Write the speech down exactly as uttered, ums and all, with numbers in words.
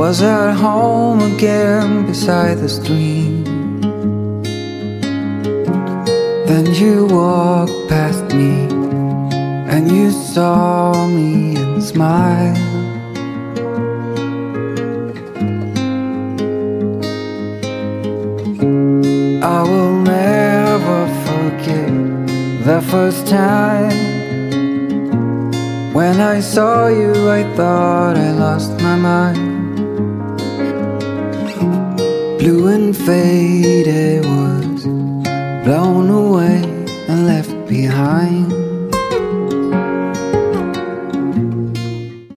was at home again beside the stream. Then you walked past me, and you saw me and smiled. I will never forget the first time when I saw you. I thought I lost my mind. Blue and faded was blown away and left behind.